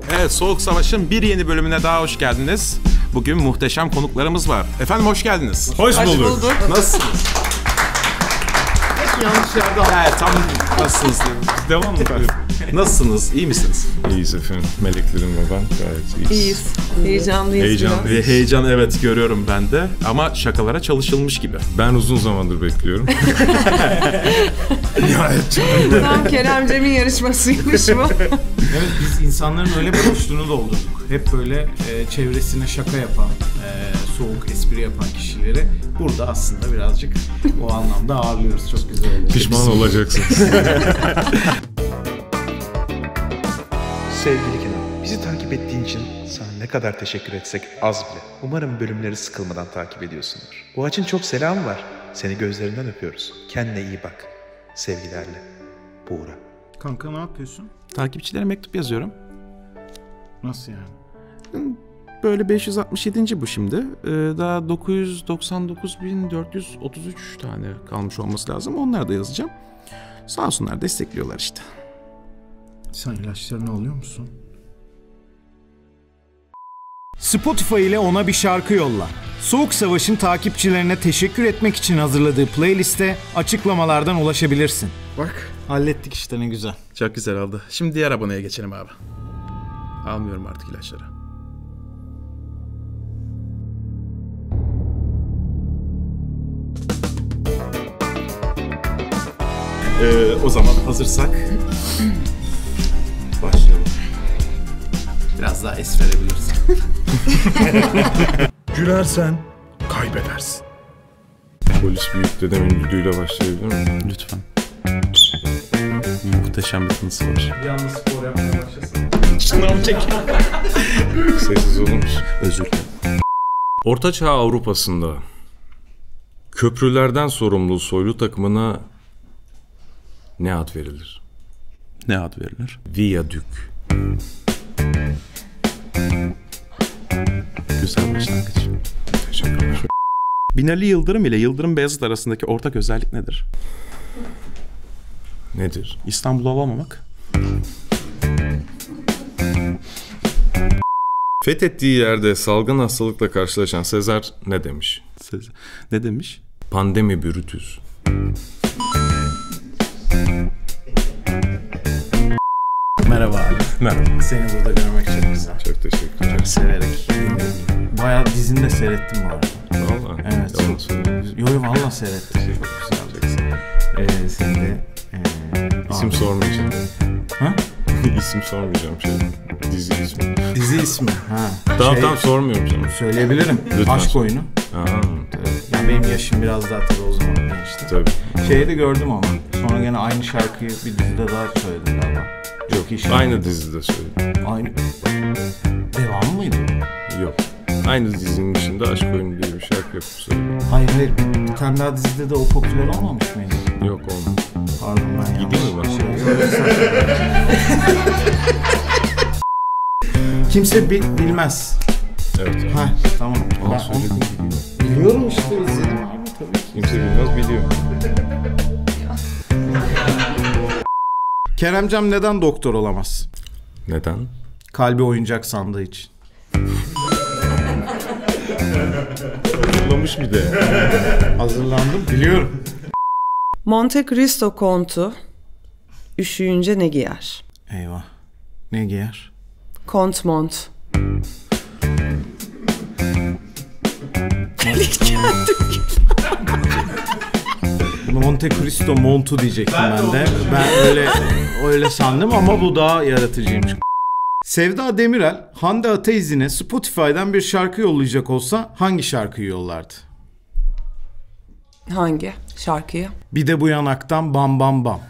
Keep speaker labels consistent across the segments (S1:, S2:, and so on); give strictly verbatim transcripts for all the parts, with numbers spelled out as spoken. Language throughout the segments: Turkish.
S1: Evet, Soğuk Savaş'ın bir yeni bölümüne daha hoş geldiniz. Bugün muhteşem konuklarımız var. Efendim hoş geldiniz.
S2: Hoş, hoş bulduk. bulduk.
S1: Nasılsınız?
S2: Yanlış yerde aldım.
S1: Evet, tam nasılsınız?
S2: Devam mı?
S1: Nasılsınız? İyi misiniz?
S2: İyiyiz efendim. Meleklerim ve ben gayet iyiyiz.
S3: İyiyiz. Heyecanlıyız.
S2: Heyecanlı.
S1: Ve heyecan evet görüyorum ben de. Ama şakalara çalışılmış gibi.
S2: Ben uzun zamandır bekliyorum. Nihayet çok.
S3: Tam Keremcem'in yarışmasıymış bu.
S4: Evet, biz insanların öyle bir boşluğunu doldurduk. Hep böyle e, çevresine şaka yapan, e, soğuk espri yapan kişileri burada aslında birazcık o anlamda ağırlıyoruz. Çok güzel oluyor.
S2: Pişman olacaksınız.
S5: Sevgili Kenan, bizi takip ettiğin için sana ne kadar teşekkür etsek az bile. Umarım bölümleri sıkılmadan takip ediyorsundur. Boğaç'ın çok selamı var. Seni gözlerinden öpüyoruz. Kendine iyi bak. Sevgilerle, Buğra.
S4: Kanka ne yapıyorsun?
S1: Takipçilere mektup yazıyorum.
S4: Nasıl yani?
S1: Böyle beş yüz altmış yedinci bu şimdi. Ee, daha dokuz yüz doksan dokuz bin dört yüz otuz üç tane kalmış olması lazım. Onları da yazacağım. Sağ olsunlar, destekliyorlar işte.
S4: Sen ilaçlarını alıyor musun?
S6: Spotify ile ona bir şarkı yolla. Soğuk Savaş'ın takipçilerine teşekkür etmek için hazırladığı playliste açıklamalardan ulaşabilirsin.
S4: Bak, hallettik işte, ne güzel.
S1: Çok güzel oldu. Şimdi diğer aboneye geçelim abi. Almıyorum artık ilaçları. Ee, o zaman hazırsak başlayalım.
S4: Biraz daha es verebilirsin.
S2: Gülersen kaybedersin. Polis büyük dedemin düdüğüyle başlayabilir mi?
S1: Lütfen. Muhteşem bir tınısı var.
S4: Yalnız spor yapmaya başlasın.
S1: Şınav çek.
S2: Sessiz olur musun?
S1: Özür dilerim.
S2: Ortaçağ Avrupa'sında köprülerden sorumlu soylu takımına ne ad verilir?
S1: Ne ad verilir?
S2: Viyadük.
S1: Güzel başlangıç.
S2: Teşekkürler.
S1: Binali Yıldırım ile Yıldırım Beyazıt arasındaki ortak özellik nedir?
S2: Nedir?
S1: İstanbul'u alamamak.
S2: Fethettiği yerde salgın hastalıkla karşılaşan Sezar ne demiş?
S1: Ne demiş?
S2: Pandemi Brutus.
S4: Merhaba abi.
S2: Merhaba.
S4: Seni burada görmek çok güzel.
S2: Çok teşekkürler.
S4: Severek. Bayağı dizini de seyrettim bu arada.
S2: Valla.
S4: Evet.
S2: Yalan söylüyorum.
S4: Yo yo valla seyrettim.
S2: Çok güzel.
S4: Ee, seni de... E,
S2: İsim
S4: abi.
S2: sormayacağım.
S4: Ha?
S2: İsim sormayacağım şey. Dizi ismi.
S4: Dizi ismi. Ha.
S2: Tamam
S4: Şey,
S2: tamam sormuyorum sana.
S4: Söyleyebilirim.
S2: Lütfen.
S4: Aşk oyunu.
S2: Aha.
S4: Yani benim yaşım biraz daha tabii o zaman gençti.
S2: Tabii.
S4: Şeyi de gördüm ama. Sonra gene aynı şarkıyı bir dizide daha söyledim galiba. Çok iyi şarkı.
S2: Aynı dizide söyledim.
S4: Aynı. Devamı mıydı?
S2: Yok. Aynı dizinin içinde Aşk Oyunu diye bir şarkı yapıp söyledim.
S4: Hayır hayır. Bir tane daha dizide de o popüler olmamış mıydı?
S2: Yok olmadı.
S4: Pardon ben yanlış.
S2: Gideyim mi ben?
S4: Kimse bi- bilmez.
S2: Evet.
S4: Ha tamam.
S2: Ama
S4: Ben
S2: söyledim
S4: onu-
S2: gibi.
S4: Biliyorum işte, izledim abi tabii ki.
S2: Kimse bilmez biliyor.
S6: Keremcem neden doktor olamaz?
S2: Neden?
S4: Kalbi oyuncak sandığı için.
S2: Hatırlamış bir de.
S4: Hazırlandım. Biliyorum.
S3: Monte Cristo kontu üşüyünce ne giyer?
S4: Eyvah. Ne giyer?
S3: Kont mont.
S4: Monte Cristo montu diyecektim ben de. Ben öyle öyle sandım ama bu daha yaratıcıymış.
S6: Sevda Demirel, Hande Ataizine Spotify'dan bir şarkı yollayacak olsa hangi şarkıyı yollardı?
S3: Hangi şarkıyı?
S6: Bir de bu yanaktan bam bam bam.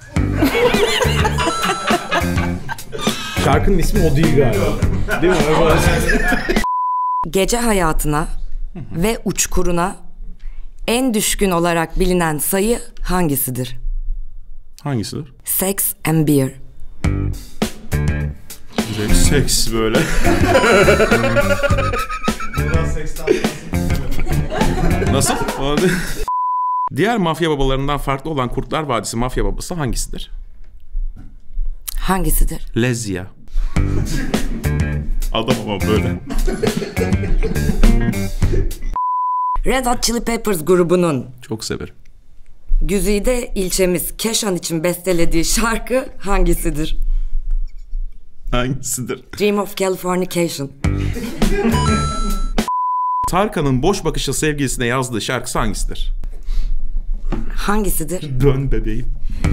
S4: Şarkının ismi o değil galiba. Değil mi?
S7: Gece hayatına ve uçkuruna en düşkün olarak bilinen sayı hangisidir?
S1: Hangisidir?
S7: Sex and beer.
S1: Direkt seks böyle. Nasıl? Diğer mafya babalarından farklı olan Kurtlar Vadisi mafya babası hangisidir?
S7: Hangisidir?
S1: Lezya. Adam ama böyle.
S7: Red Hot Chili Peppers grubunun
S1: Çok severim.
S7: güzide ilçemiz Keşan için bestelediği şarkı hangisidir?
S1: Hangisidir?
S7: Dream of Californication.
S1: Tarkan'ın boş bakışlı sevgilisine yazdığı şarkısı hangisidir?
S7: Hangisidir?
S1: Dön bebeğim.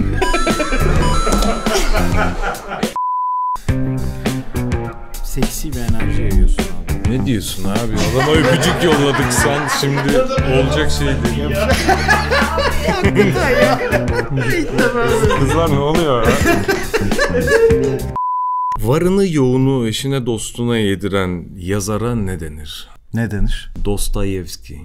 S6: Seksi bir enerji yayıyorsun abi.
S2: Ne diyorsun abi? Adama öpücük yolladık, sen şimdi olacak şey değil. Kızlar ne oluyor? Varını yoğunu eşine dostuna yediren yazara ne denir?
S6: Ne denir?
S2: Dostoyevski.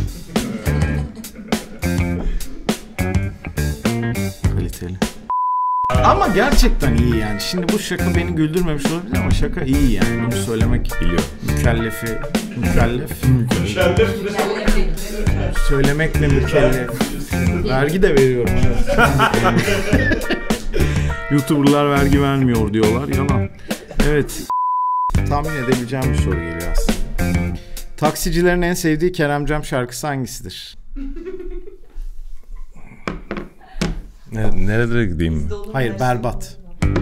S6: Kaliteli. Ama gerçekten iyi yani. Şimdi bu şaka beni güldürmemiş olabilir ama şaka iyi yani. Bunu söylemek
S2: Biliyorum.
S6: mükellefi. Mükellef. Mükellef. Söylemekle mükellef. Vergi de veriyorum. YouTuber'lar vergi vermiyor diyorlar. Yalan. Evet. Tahmin edebileceğim bir soru geliyor aslında. Taksicilerin en sevdiği Keremcam şarkısı hangisidir?
S2: Ne, nerelere gideyim?
S6: Hayır, berbat.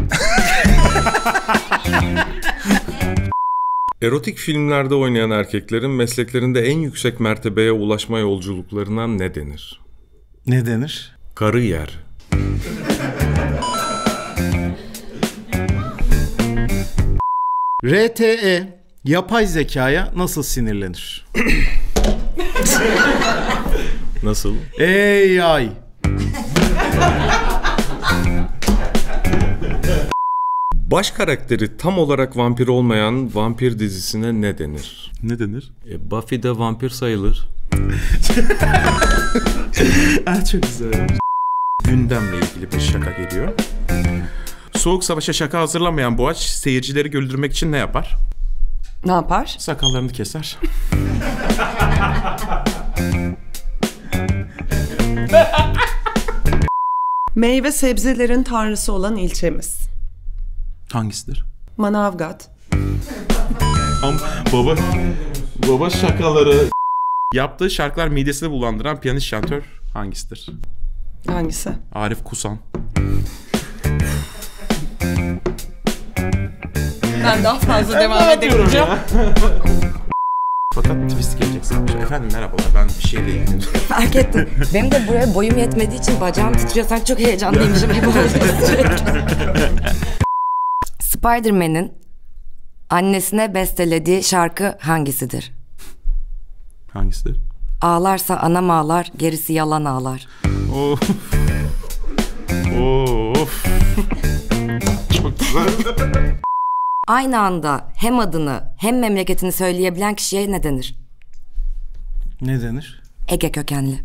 S2: Erotik filmlerde oynayan erkeklerin mesleklerinde en yüksek mertebeye ulaşma yolculuklarına ne denir?
S6: Ne denir?
S2: Kariyer.
S6: R T E yapay zekaya nasıl sinirlenir?
S2: Nasıl?
S6: A I.
S2: Baş karakteri tam olarak vampir olmayan vampir dizisine ne denir?
S1: Ne denir?
S2: E, Buffy de vampir sayılır.
S1: Ah, çok güzel. Gündemle ilgili bir şaka geliyor. Soğuk Savaş'a şaka hazırlamayan Boğaç seyircileri güldürmek için ne yapar?
S3: Ne yapar?
S1: Sakallarını keser.
S3: Meyve sebzelerin tanrısı olan ilçemiz.
S1: Hangisidir?
S3: Manavgat.
S1: Ama baba baba şakaları yaptığı şarkılar midesini bulandıran piyanist şantör hangisidir?
S3: Hangisi?
S1: Arif Kusan.
S3: Ben daha fazla devam edemeyeceğim.
S1: Fakat twist gelecek sanmış. Efendim merhabalar, ben bir şeyle ilgileniyorum.
S7: Fark ettim. Benim de buraya boyum yetmediği için bacağım titriyor. Sanki çok heyecanlıymışım gibi oldu. Spider-Man'in annesine bestelediği şarkı hangisidir?
S1: Hangisidir?
S7: Ağlarsa anam ağlar, gerisi yalan ağlar.
S1: Of. Of. Çok güzel.
S7: Aynı anda hem adını hem memleketini söyleyebilen kişiye ne denir?
S6: Ne denir?
S7: Ege kökenli.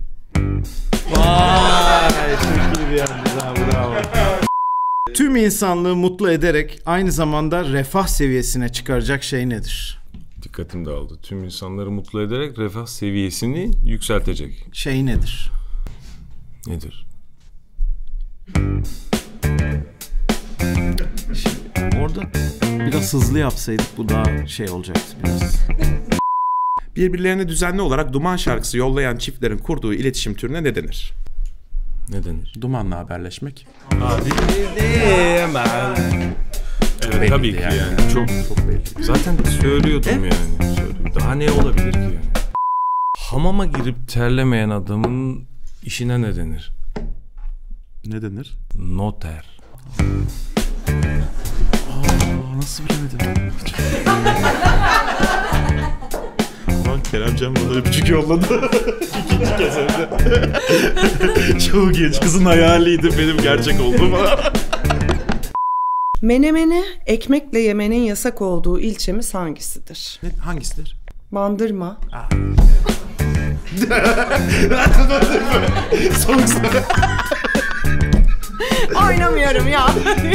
S6: Vay, çok iyi bir yerdiniz ha, bravo. Tüm insanlığı mutlu ederek aynı zamanda refah seviyesine çıkaracak şey nedir?
S2: Dikkatim dağıldı. Tüm insanları mutlu ederek refah seviyesini yükseltecek.
S6: Şey nedir?
S2: Nedir?
S6: Orada biraz hızlı yapsaydık bu daha şey olacaktı biraz.
S1: Birbirlerine düzenli olarak duman şarkısı yollayan çiftlerin kurduğu iletişim türüne ne denir?
S2: Ne denir?
S1: Dumanla haberleşmek.
S2: Evet, tabii ki yani. yani. Çok çok belli. Zaten söylüyordum yani. Söylüyordum. Daha ne olabilir ki yani? Hamama girip terlemeyen adamın işine ne denir?
S1: Ne denir?
S2: Noter.
S1: Aa, nasıl bilemedim? Lan Keremcan bana öpücük yolladı. İkinci kez evde. Çok genç kızın hayaliydi, benim gerçek oldu falan.
S3: Menemene ekmekle yemenin yasak olduğu ilçemiz hangisidir?
S1: Ne, hangisidir?
S3: Bandırma. Oynamıyorum ya.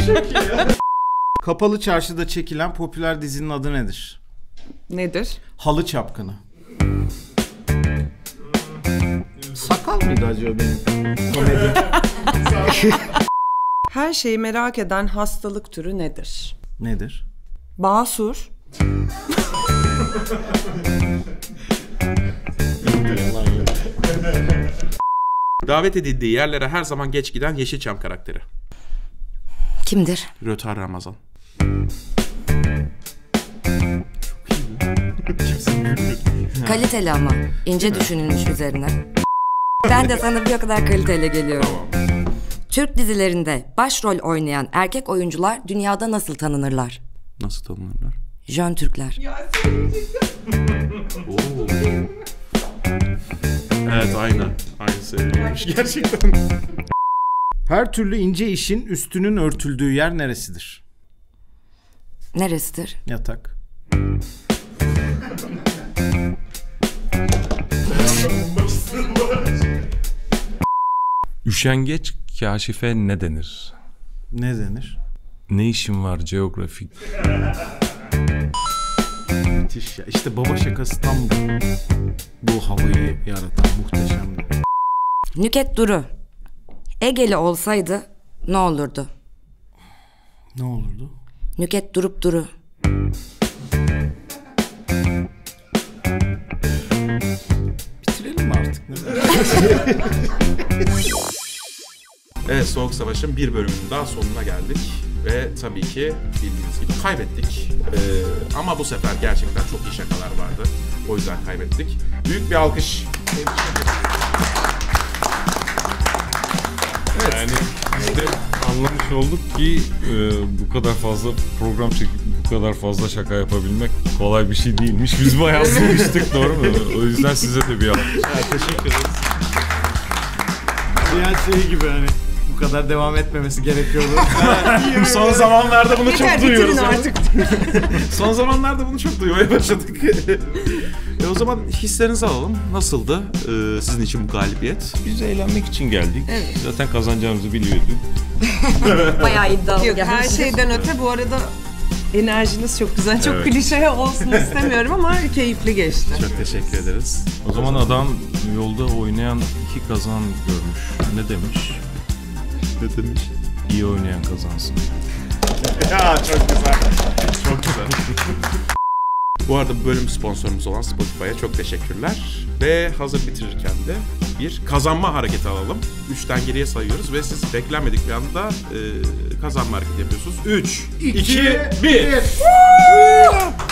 S6: Kapalı Çarşı'da çekilen popüler dizinin adı nedir?
S3: Nedir?
S6: Halı Çapkını. Sakal mıydı acaba benim? Komedi.
S3: Her şeyi merak eden hastalık türü nedir?
S6: Nedir?
S3: Basur,
S1: Davet edildiği yerlere her zaman geç giden Yeşilçam karakteri.
S7: Kimdir?
S1: Rötar Ramazan.
S7: Kaliteli ama. İnce düşünülmüş üzerine. Ben de sana bir o kadar kaliteli geliyorum. Türk dizilerinde başrol oynayan erkek oyuncular dünyada nasıl tanınırlar?
S1: Nasıl tanınırlar?
S7: Jön Türkler.
S1: Oo. Evet, aynı. Aynı sevgiliymiş gerçekten.
S6: Her türlü ince işin üstünün örtüldüğü yer neresidir?
S7: Neresidir?
S6: Yatak.
S2: Üşengeç kaşife ne denir?
S6: Ne denir?
S2: Ne işin var geografik?
S6: Müthiş ya. İşte baba şakası tam bu. Bu havayı yaratan muhteşemdi.
S7: Nüket Duru. Egeli olsaydı ne olurdu?
S6: Ne olurdu?
S7: Nüket durup duru.
S6: Bitirelim mi artık? Ne
S1: Evet, Soğuk Savaş'ın bir bölümünün daha sonuna geldik. Ve tabii ki bildiğiniz gibi kaybettik. Ee, ama bu sefer gerçekten çok iyi şakalar vardı. O yüzden kaybettik. Büyük bir alkış.
S2: Evet. Yani işte anlamış olduk ki e, bu kadar fazla program çekip bu kadar fazla şaka yapabilmek kolay bir şey değilmiş. Biz bayağı sıkıştık, doğru mu? O yüzden size de bir alkış.
S1: Evet, teşekkür ederiz.
S6: Diğer şey gibi hani bu kadar devam etmemesi gerekiyordu.
S1: Son zamanlarda bunu
S3: Yeter,
S1: çok duyuyoruz.
S3: bitirin artık.
S1: Son zamanlarda bunu çok duymaya başladık. e o zaman hislerinizi alalım. Nasıldı e, sizin için bu galibiyet?
S2: Biz eğlenmek için geldik.
S7: Evet.
S2: Zaten kazanacağımızı biliyorduk.
S7: Bayağı iddialı.
S3: Yok, her şeyden öte bu arada enerjiniz çok güzel. Çok
S2: Evet.
S3: klişe olsun istemiyorum ama keyifli geçti.
S1: Çok teşekkür ederiz.
S2: O zaman adam yolda oynayan iki kazan görmüş. Ne demiş?
S1: Ne demiş?
S2: İyi oynayan kazansın.
S1: Ya çok güzel. Çok güzel. Bu arada bu bölüm sponsorumuz olan Spotify'a çok teşekkürler. Ve hazır bitirirken de bir kazanma hareketi alalım. Üçten geriye sayıyoruz ve siz beklenmedik bir anda e, kazanma hareketi yapıyorsunuz. Üç, iki, bir.